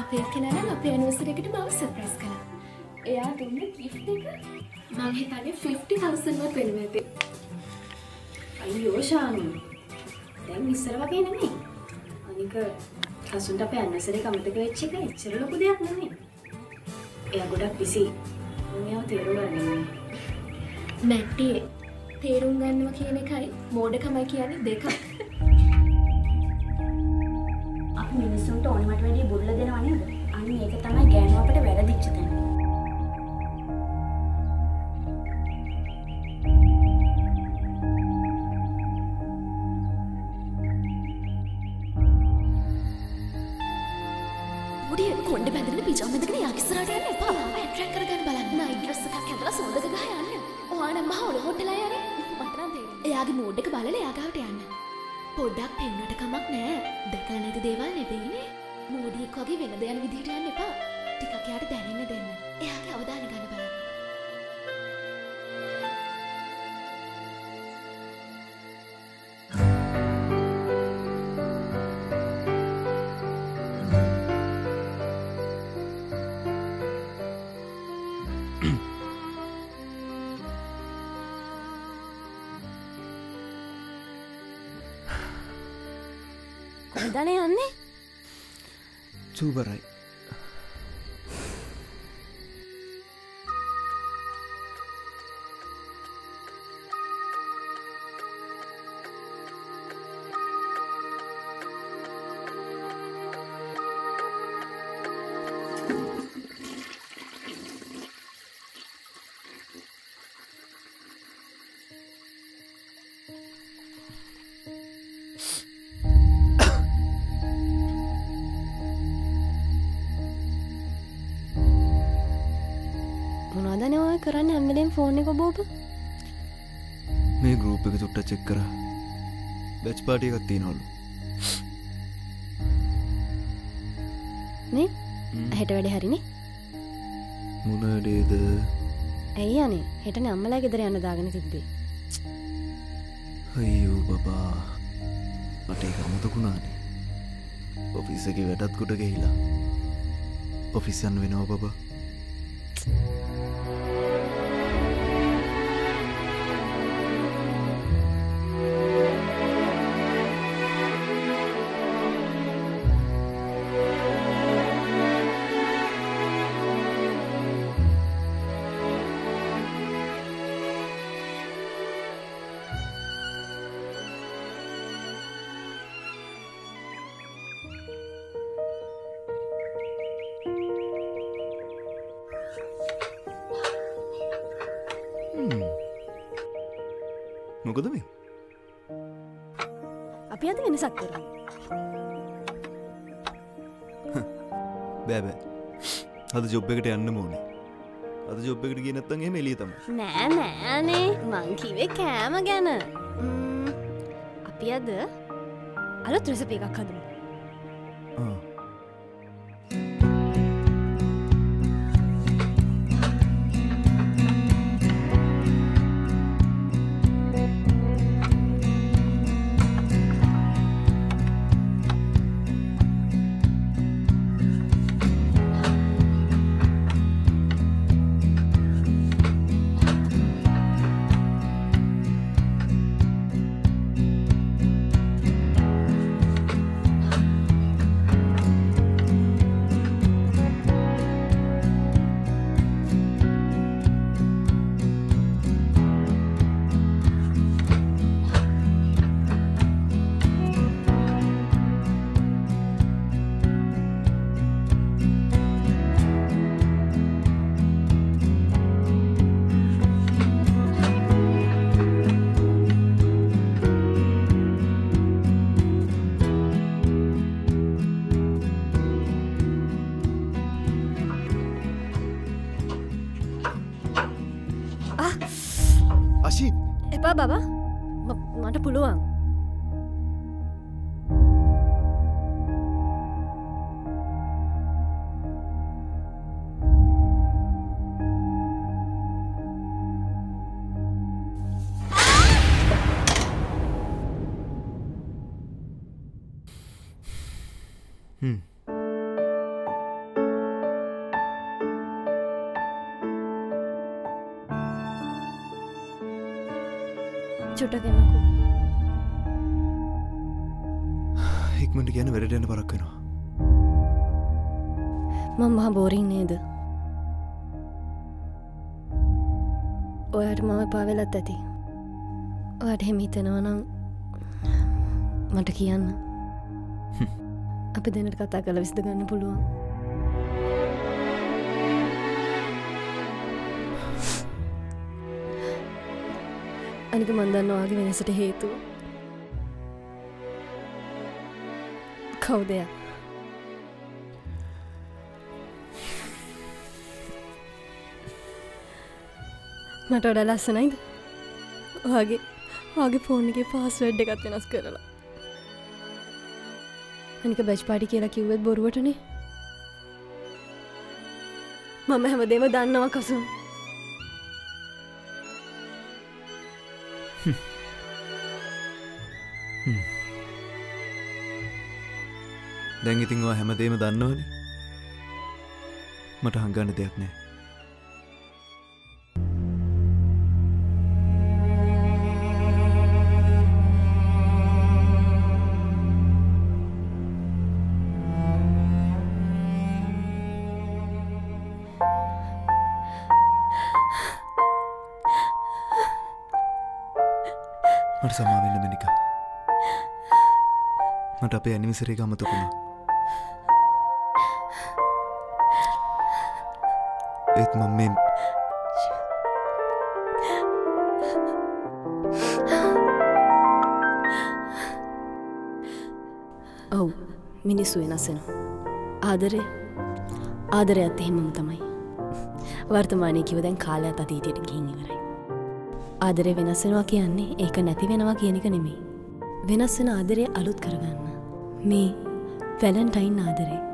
අපේ කෙනා නම් අපේ ඇනිවර්සරි එකට මාව සර්ප්‍රයිස් කළා. එයා දුන්න gift එක මම හිතන්නේ 50,000 වත් වෙනවා ඇති. අයියෝ ශානි. දැන් ඉස්සර වගේ නෙමෙයි. අනික හසුන්ට අපේ ඇනිවර්සරි එක අමතක වෙච්ච එක එච්චර ලොකු දෙයක් නෙමෙයි. එයා ගොඩක් බිසි. මොනියව තේරුම් ගන්න ඕනේ. නැටි තේරුම් ගන්නවා කියන එකයි මෝඩකමයි කියන්නේ දෙකක්. අපි මිනිස්සුන්ට ඕනමට වැඩි බුල්ල දෙනවා නේද? අන්න ඒක තමයි ගෑනු අපිට වැරදිච්ච තැන. මුඩිය කොණ්ඩේ බැඳගෙන පිජාම බැඳගෙන යාක ඉස්සරහට යන්න එපා. ආව ඇට්‍රැක්ට් කරගන්න බලන්න. නයිට් ඩ්‍රෙස් එකක් ඇඳලා සුවඳක ගහ යන්න. ඔයා නම් මහ ඔලො හොට්ටලා යන්නේ. මට නම් තේරෙන්නේ. එයාගේ මූඩ් එක බලලා එයා ගාවට යන්න. පොඩ්ඩක් පෙන්නට කමක් නෑ. දැකලා නැති දේවල් නෙවෙයිනේ. මෝඩියෙක් වගේ වෙන දෙයන් විදිහට යන්න එපා. ටිකක් එයාට දැනෙන්න දෙන්න. එයාගේ අවධානය ගන්න බලන්න. කොහෙදනේ යන්නේ? සූපරයි. මොනවදනේ ඔය කරන්නේ හැමදේම ෆෝන් එක ඔබ මේ ගෲප් එක චුට්ටක් චෙක් කරා. බැච් පාටි එකක් තියෙනවලු. නේ? හෙට වැඩේ හරිනේ. මොන වැඩේද? ඇයි යන්නේ? හෙටනේ අම්මලා ගෙදර යන්න දාගෙන තිබ්බේ. අයියෝ බබා. මට ඒක අමතකුණානේ. ඔෆිස් එකේ වැඩත් කොට ගිහිලා. ඔෆිස් යන්න වෙනවා බබා. මොකද මේ? අපි අද වෙනසක් කරමු. බෑ බෑ. අද ජොබ් එකට යන්න ඕනේ. අද ජොබ් එකට ගියේ නැත්නම් එහෙම එළිය තමයි. නෑ නෑනේ මං කිව්වේ කෑම ගැන. අපි අද අලුත් රෙසිපි එකක් හදමු. එපා බබා මට පුළුවන්. චුට්ටකෙනකෝ. ඉක්මනට කියන වැඩට යන්න පරක් වෙනවා. මම මහා බෝරින් නේද? ඔයාට මම එපා වෙලත් ඇති. ඔයාට එහෙම හිතෙනවා නම් මට කියන්න. අපි දෙන්නට කතා කරලා විසඳ ගන්න පුළුවන්. අනික මන් දන්නවා ඔයාගේ වෙනසට හේතුව. කවුද එයා? මට වඩා ලස්සනයිද? ඔයාගේ ෆෝන් එකේ පාස්වර්ඩ් එකත් වෙනස් කරලා. අනික බැච් පාටි කියලා කිව්වෙත් බොරුවටනේ. මම හැමදේම දන්නවා කසුන්. දැන් ඉතින් ඔයා හැමදේම දන්නවනේ. මට හංගන්න දෙයක් නෑ. මට සමා වෙන්න මෙනිකා. මට අපේ ඇනිවර්සරි එක අමතක වුණා. ඒත් මම මේ ඔව් මිනිස්සු වෙනස් වෙනවා. ආදරයත් එහෙමම තමයි. වර්තමානයේ කිව්ව දැන් කාලයත් අතීතයට ගිහින් ඉවරයි. ආදරේ වෙනස් වෙනවා කියන්නේ ඒක නැති වෙනවා කියන එක නෙමෙයි. වෙනස් වෙන ආදරේ අලුත් කරගන්න. මේ වැලන්ටයින් ආදරේ